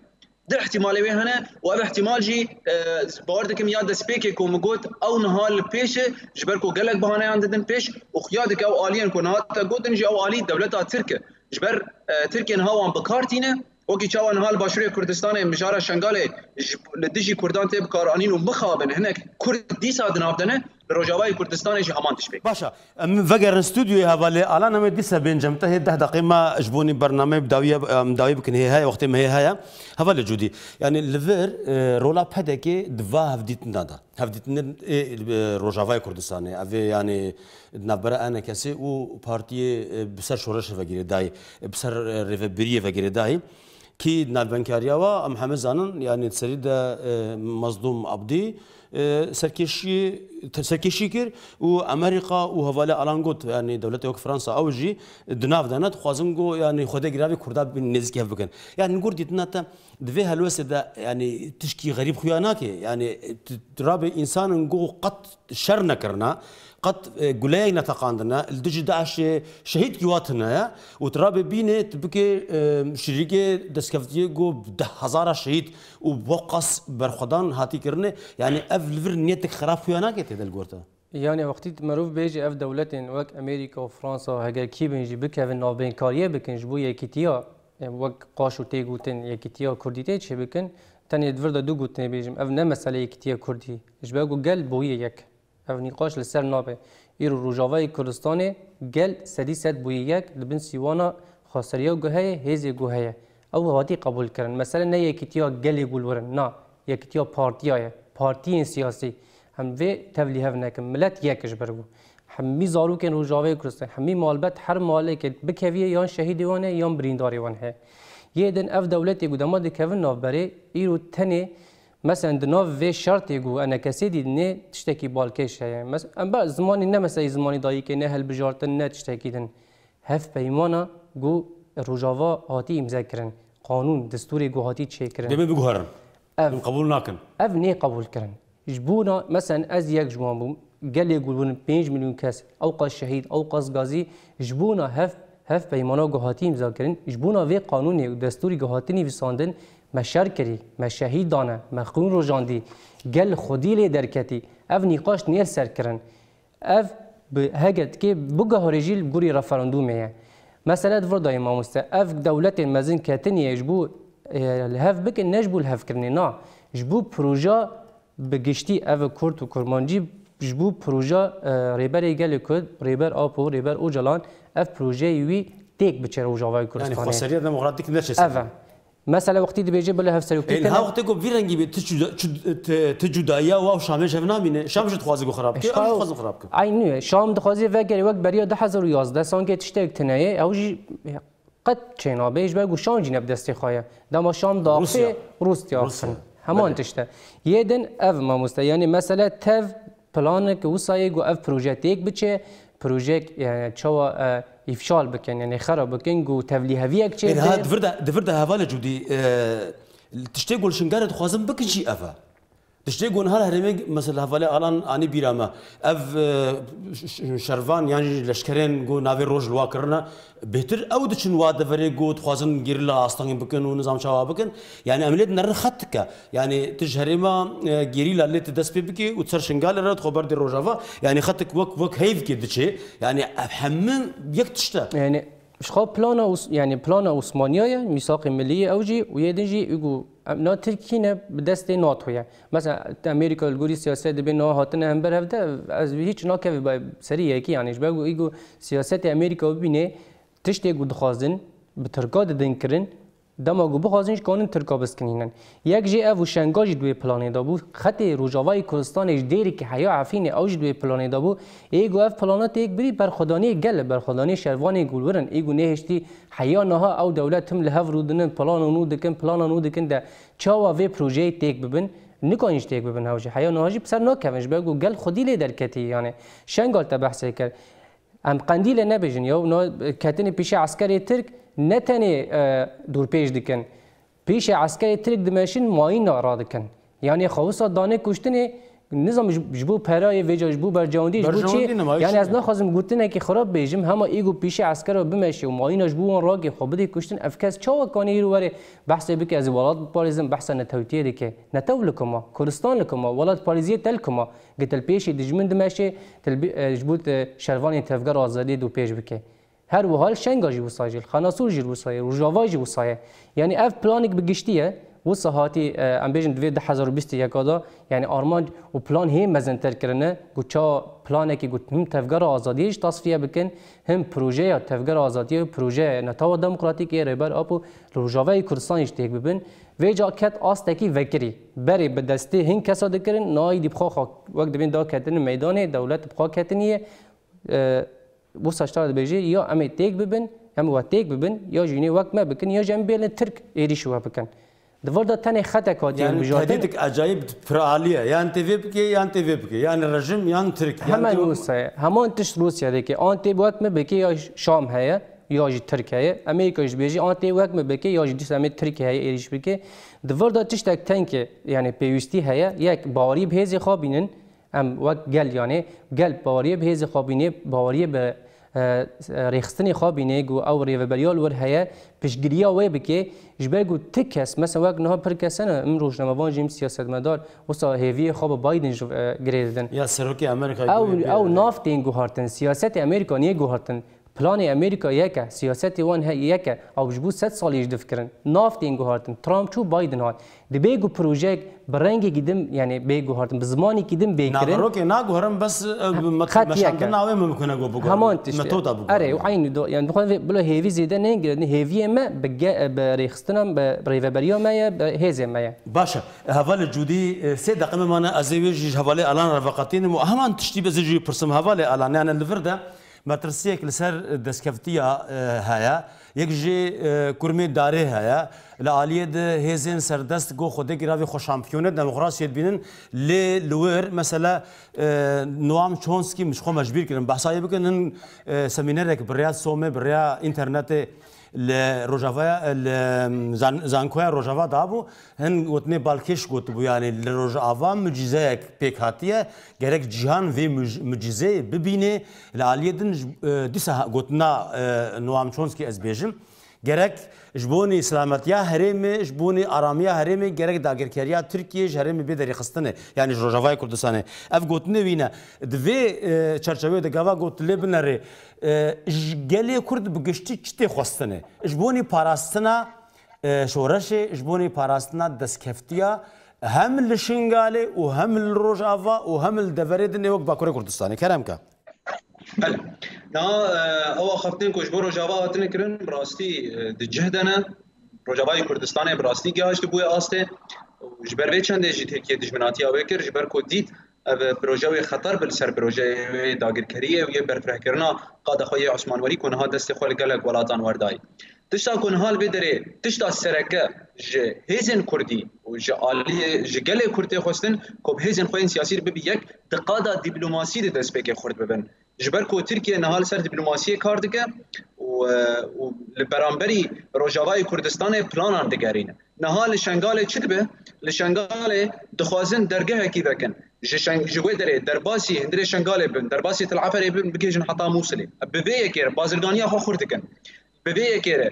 ده احتمالي هنا واب احتمال جي باوردك مياد دسبيكي كو مقود او نهال بيش جبركو قالك بهانا عندن بيش وخيادك او الين كونات قودن جي او الي دولتها تركيا جبر تركيا نهاوان بكارتينه وكي تشاوان نهال باشوريا كردستان مجارة شنغالي لديجي كردان تيب كارانين ومخابن هناك كرد ديسا دنافدنه لروجاوي كردستان جي همان تشبيك باشا فجر استوديو هذا الان انا ديسا بين جمته 10 دقيقه ما جبوني برنامج مداوي بكن هي وقت ما هي هذا جودي يعني لفير رولا بهدكي دفا هفديت نادا هفديت روجاوي كردستان افي يعني نبره انا كسي و بارتي بسر شورش فجر داي بسر ريفبريه فجر داي كي نالبنكاريا و محمد زانن يعني تسريد مصدوم عبدي سركشي كر وامريكا وهوالا الانغوت يعني دولة فرنسا او جي دناف دانات خوازنغو يعني خدا جرافي كردا بالنزكي بكن يعني نقول ديتناتا دفي هلوس ده يعني تشكي غريب خياناك يعني ترابي انسان نقو قط شرنا كرنا قد قليل نتقاندنا الدجي داعش شهيد كيواتنا وترابي بينه تبكي شريكه دسكفتيه جو ده هزار شهيد وبوقص برخدان هاتي كرنه يعني اف ليفر نيتك خراب خياناك تدل قرتا يعني وقتی معروف بیجی اف دولتین وک امریکا و فرانسا هگر کی بینجی بکن نابین کاریه بکن جبو یکیتیا وک قاشو تی گوتن یکیتیا کردی تی چه بکن تنی دورد دو گوتن بیجیم اف نه مسئله یکیتیا کردی جبو گل بویه یک اف نقاش لسر نابه ایرو روجاوی کردستان گل سدی سد بویه یک لبن سیوانا خاصریا گوهه هیزی گوهه او هاتی قبول کردن مثلا نه یکیتیا گلی گول ورن نه یکیتیا پارتیایه پارتی سیاسی هم في تبليه هناك ملت يكش برجو همي زارو كان روجاوي كريستيان همي مالبت هر مالك بكفيه يان شهيد وانه يان برينداري وانه يدن اف دولتي قدام دي كيفن ناف بري ايرو تني مثلا دناف في شرط يقول انا كسيدي ني تشتكي بالكيش يعني مثلا ام بقى زماني نه مثلا زماني دايك نه هل بجارتن نه تشتكي دن هف بيمانا جو روجاوا هاتي مذكرن قانون دستوري جو هاتي تشكرن دبي بجوهرن قبول ناكن اف ني قبول كرن جبونا مثلا از یک جوان بوم قال يقولون 5 مليون كاس اوقاس شهيد اوقاس غازي جبونا هف بيمانا جهاتي مذاكرين جبونا في قانوني ودستوري جهاتني في ساندن مشاركري مشاهيد دانا مخون روجاندي قال خدي لي دركتي اف نقاش نيل سركرن اف هاجت كي بوجا هوريجيل غوري رفراندوم مثلا دفر دايما مستا اف دولة مازن كاتني يجبو الهف بك نجبو الهف كرنينا جبو بروجا بگشتی او کرد و کرمانجی جبو پروژه ریبر ایگل کد ریبر آپو ریبر اوجلان اف پروژه یوی تیک بچه روجاوی کردستانه يعني خسرية ديمقراطيك نرشة اف مثلا وقتی دی بیجه بله هفسری وقتی ها وقتی کو ویرنگی به تجودایا و شامش نامینه شامش تخوازی کو خراب کی خواز خراب کی عینو شام دخوازی وگری وقت بریا 2011 سانگه تشتک تنایه اوجی قد چینا بیج بگو شام جنب دستی خوایا دما شام داخل روسیا همان تشته یدن اف ما مستا يعني مثلا تف بلانك وصايق واف بروجيتيك بچه بروجيك يعني تشوا افشال بكن يعني خرب بكن جو تفليهويك تشي يعني هاد دفردا هفاله جودي تشتغل شنغار خوازم بكن شي افا تشتغل هل هرمي مثلا هفاله الان اني بيراما اف شرفان يعني لشكرين جو نافي روج الواكرنا بهتر او دشن واد فري جو خوازن غيرلا استان بكن ونظام شوا بكن يعني عمليه نرختك يعني تجهرما غيرلا اللي تدس بكي وتصير شنغال رد خبر دي روجافا يعني خطك وك هيف كدشي يعني حمم يكتشتا يعني شخو بلانا يعني بلانا عثمانيه ميثاق ملي اوجي ويدنجي يقول نا تركينا بدست ناتو مثلا امريكا الجوري سياسات بين هاتنا هم برفده از هیچ ناکه سریه کی یعنی بگو ایگو سیاست امریکا ببینه تشتی گود خازن به ترکا دادن کرن دما گو بخوازنش کانون ترکا بس کنینن یک جی او شنگاج دوی پلانی دابو خط روجاوای کردستان دیری که حیا عفین اوج دوی پلانی دابو ایگو اف پلانات یک بری برخدانی گل برخدانی شروانی گولورن ایگو نهشتی حیا نها او دولت هم له ورودن پلان نو دکن ده چاوا وی پروژه تیک ببن نکانش تیک ببن اوج حیا نهاجی بسر ناکمش بگو گل خودی لی درکتی یعنی شنگال تبحث کرد ام قندیل نبیجن یا کتن پیش عسکری ترک نتنی دور پیش دکن پیش عسکری ترک دمشین ماین نارا دکن یعنی خواسته دانه کشتنی نظام جبو پرای ویجا جبو برجاندی جبو چی یعنی از نخوازم گوتنه که خراب بیجم همه ایگو پیش عسکر رو بمشی و مایناش بو اون راگی خب بدی کشتن افکاس چاو کانی رو وره بحث بک از ولات پاریزم بحث نتوتیه دی که نتو لکما کردستان لکما ولات پاریزیه تل کما قتل پیش دجمن دمشی تل جبوت شروانی تفگر آزادی دو پیش بکه هر وحال شنگا جبو ساجل خناسور جبو سایه رجاوا جبو سایه یعنی اف پلانک بگشتیه وصهاتي ام بيجن دوی 2021 دا يعني ارمان و پلان هم مزنتر کرنه گوچا پلانه که گوت هم تفگر آزادیش تصفیه بکن هم پروژه تفگر آزادی و پروژه نتاو دموکراتیک ریبر اپو روجاوی کردستانش تیک ببین و جا کت آستکی وکری بری به دسته هن کسا دکرن نای دی بخوا وقت بین دا کتن میدان دولت بخوا کتنیه بو ساشتار بیجی یا امی تیک ببین هم و تیک ببین یا جینی وقت ما بکن یا جنب بیل ترک ایریشو بکن دوردا تاني خطا كاتي يعني تهديدك عجائب فعاليه يعني تي بكي يعني تي بكي يعني الرجيم يعني ترك يعني روسيا همان تش روسيا ديكي انت وقت ما بكي يا شام هي يا جي تركيا امريكا ايش بيجي انت وقت ما بكي يا جي دسمه تركيا هي ايش بكي دوردا تش تك تانك يعني بيوستي هي يك باوري بهزي خابينن ام وقت قال يعني قال باوري بهزي خابينه باوري به ريخستني خابينيغو او ريفبريال ور هيا بشجريا وي بكي جباغو تكس مثلا وقت نها بركسنا ام روجنامه جيم سياستمدار وسا هيفي خاب بايدن جريدن يا سروكي امريكا او نافتينغو هارتن سياست امريكا نيغو هارتن پلان امریکا یک سیاست وان یک او جبو 100 سال ایج دفکرن نافتینگو هارتن ترامپ چو بایدن هات دی بیگو پروژه برنگی گیدم یعنی بیگو هارتن بزمانی گیدم بیکرن ناروکی ناگو هرم بس مشان ناوی ممکنه گو بگو همان متودا بگو اره وعین دو يعني بخون بلا هیوی زیده نگرد هیوی ما بریخستنم بریوبریا ما هیزه ما باشه حوال جودی سه دقیقه من ازویج حواله الان رفقاتین و همان تشتی بزجی پرسم حواله الان يعني الفرده مترسيك لسر دسكفتيا هيا يكجي كرمي داري هيا لآليد هيزين سردست جو خودك راوي خوشامبيونة ديمقراطية بينن لور مثلا نوام تشونسكي مش خو مجبير كرن بحثايا بكن سمينارك بريا سومي بريا انترنت لروجافا زانكويا روجافا دابو هن وتني بالكيش قطبو يعني لروجافا مجزاك بيك هاتيه gerek cihan ve mucize bibine laliyedin disa gotna Noam Chomsky ez bejim gerek jboni selametiya heremi jboni aramiya heremi gerek dagirkeriya Türkiye heremi bederi xistine yani Rojava Kurdistanê ev gotne wîne divê çerçeveyê de gava got lebnere gelê Kurd bi giştî çitê xwestine jboni parastina şoreşê jboni parastina deskeftiya هم الشنغالي وهم الروجافا وهم الدفريدن وقت باكوري كردستاني كلامك بله نا او خفتن کوش بو روجافا هاتن کرن براستی دجهدنه روجافای کردستان براستی گاشت بو استه جبر وی چند جی تکیه دجمناتی او کر جبر کو دید او پروژه خطر بل سر پروژه داگیرکریه و بر کرنا قاد خوی عثمان ولی کنها دست خول گلک ولاتان وردای تشتا کن حال بدره تشتا سرکه ج هیزن کردی و ج عالی ج گله کردی خوستن کوب هیزن خوین سیاسی ببی یک دقادا دیپلماسی دست بک خرد ببن جبر کو ترکیه نهال سر دیپلماسی کار دکه و لبرانبری روجاوای کردستان پلان دگرینه نهال شنگال چت به لشنگال دخوازن درگه کی بکن جوی دره درباسی هندره شنگال بن درباسی تلعفر بن بکیجن حتا موصلی ببی کیر بازرگانیا خو خرد کن ببی کیره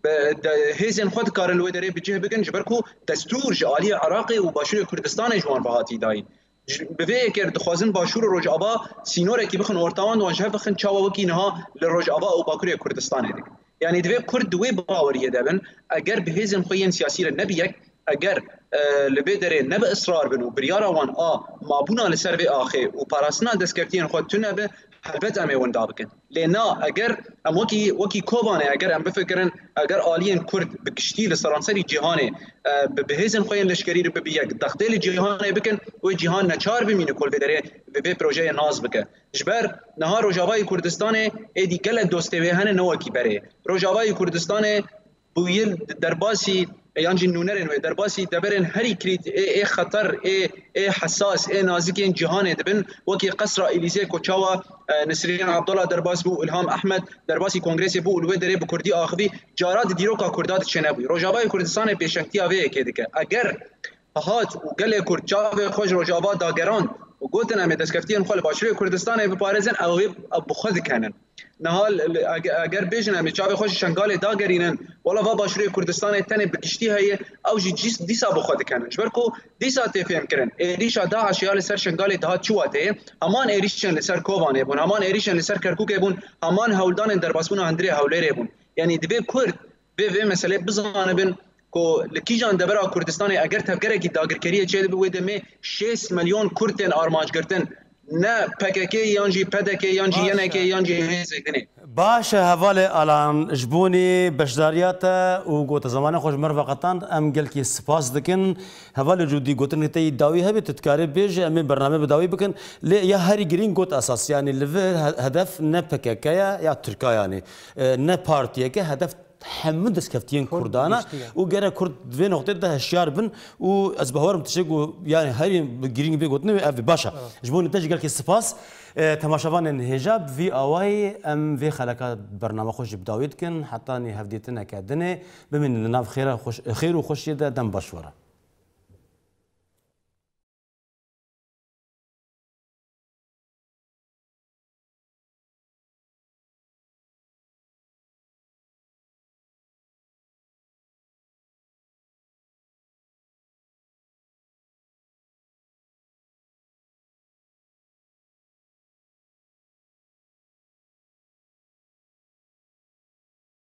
هیزن خود کارن و دره بجه بکن جبر کو دستور جالی عراقی و باشور کردستان جوان بهاتی داین ببی کیر دخوازن باشور روجابا سینور کی بخن اورتاوان و جه بخن چاوا وکینها لروجابا و باکوری کردستان دک یعنی دوی کرد دوی باوریه دبن اگر به هیزن خوین سیاسی نبیک اگر لبدره نب اصرار بنو بریارا وان مابونا لسر و آخه و پاراستنا دستکفتین خود تونه به حلبت امی وندا بکن لینا اگر ام وکی کوبانه اگر ام بفکرن اگر آلین کرد بکشتی لسرانسری جهانه به هیزن خوین لشکری رو ببیک دختیل جهانه بکن و جهان نچار بمینه کل بدره به پروژه ناز بکن جبر نها روجاوای کردستان ایدی گلک دوسته هن نوکی بره روجاوای کردستان بویل درباسی یعنی نونرن و درباسی دبرن هری کریت ای خطر ای حساس ای نازکین جهان دبن وکی قصر الیزه کوچاوا نسرین عبدالله درباس بو الهام احمد درباسی کنگرس بو الوی دره بو کردی آخوی جارات دیروکا کردات چنبوی روجاوای کردستان پیشنگتی اوی که دیگه اگر هات و گله کرد جاوی خوش روجاوا داگران وقلت أنا دستكفتين خال باشوری کردستان بپارزن او بخود کنن نهال اگر بیشن امی چاوی خوش شنگال داگرینن ولی و باشوری کردستان تنه بکشتی هایی او جی دیسا بخود کنن جبرکو دیسا تفهم کرن ایریشا داعش یا لسر شنگال ده چواته همان ایریشن لسر کوبانه بون همان ایریشن لسر کرکوک بون همان هولدان درباسون هندری هولری بون یعنی دبی کرد به مسئله بزنه بن کو لکیجان دبر کردستان اگر تفکر کی داگرکریه چه به ودمه 6 میلیون کردن آرمانج گرتن نه پککی یانجی پدکی یانجی ینکی یانجی هزگنی باش حواله الان جبوني بشداريات وقوت زمان خوش مرفقتان ام قال كي سباس دكن حواله جودي قوتن تي داوي هبه تتكاري بيج ام برنامج بداوي بكن يا هاري جرين قوت اساس يعني هدف نه بككيا يا تركيا يعني نه بارتي هدف حمد دستكفتين كردانا وجرا كرد في نقطة ده هشيار بن وأزبهورم تشجع يعني هاي جرين بيقولنا أف باشا جبون تجي قال كي سباس تماشافان الهجاب في أواي أم في خلقات برنامج خوش بداويد كن حتى نهفديتنا كدنة بمن لنا خير وخوش يدا دم بشورة